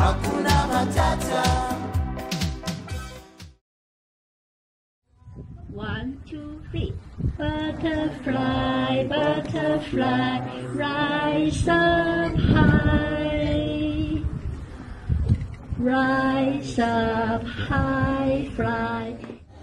hakuna matata. 1, 2, 3. Butterfly, butterfly, rise up high. Rise up high, fly.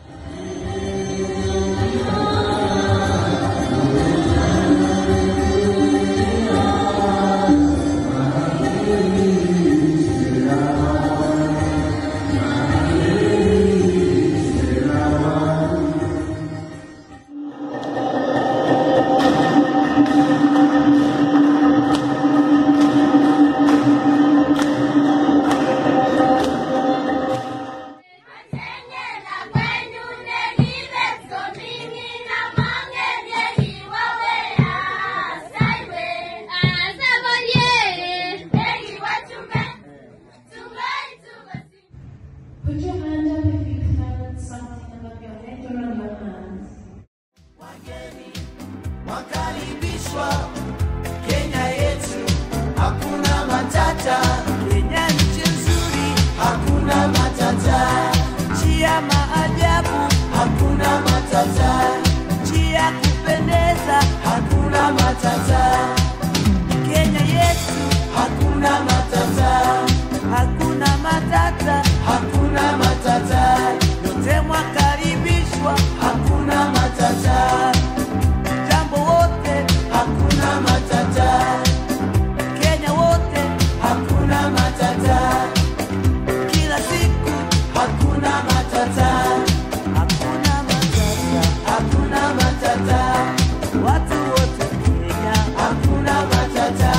Put your hand up if you felt something above your head or on your hands. Wageni wakaribishwa Kenya yetu, hakuna matata. Kenya nchi nzuri, hakuna matata. Nchi ya maajabu, hakuna matata. Nchi ya kupendeza, hakuna matata. Kenya yetu, hakuna matata. Hakuna matata, hakuna matata. Yote mwakaribishwa, hakuna matata. Jambo wote, hakuna matata. Kenya wote, hakuna matata. Kila siku, hakuna matata. Hakuna matata, hakuna matata. Watu wote Kenya, hakuna matata.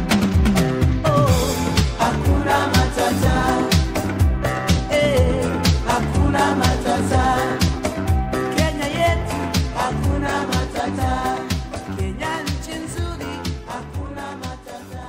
Hakuna matata. Kenya yetu, hakuna matata. Kenya nchi nzuri, hakuna matata.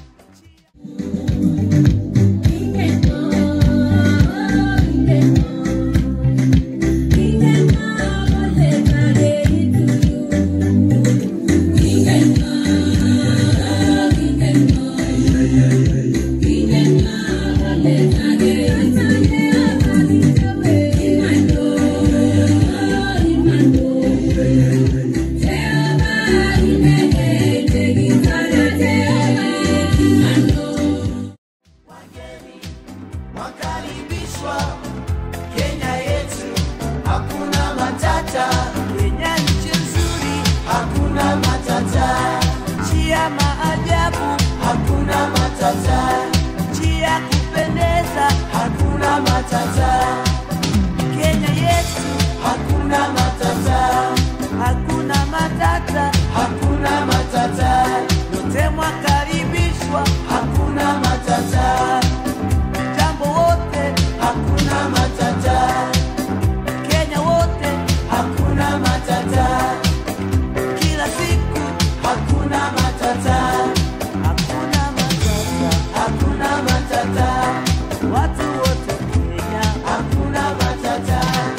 Wakaribishwa Kenya yetu, hakuna matata. Kenya nchi nzuri, hakuna matata. Nchi ya maajabu, hakuna matata. Nchi ya kupendeza, hakuna matata. Kenya yetu, hakuna matata. Hakuna matata, hakuna matata. Yote mwakaribishwa, hakuna matata. Jambo wote, hakuna matata. Kenya wote, hakuna matata. Kila siku, hakuna matata. Hakuna matata, hakuna matata. Watu wote Kenya, hakuna matata.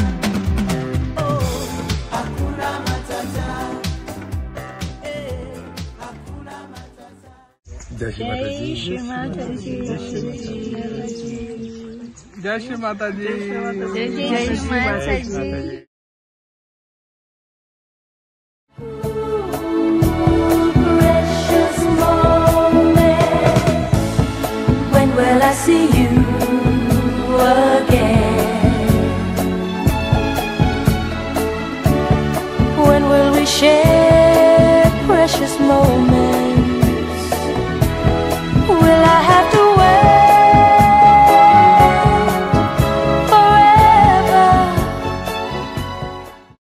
Hakuna matata. Hakuna matata. जय श्री माता जी। जय श्री माता जी। जय श्री माता जी। जय श्री माता जी। Precious moment, when will I see you again? When will we share precious moments?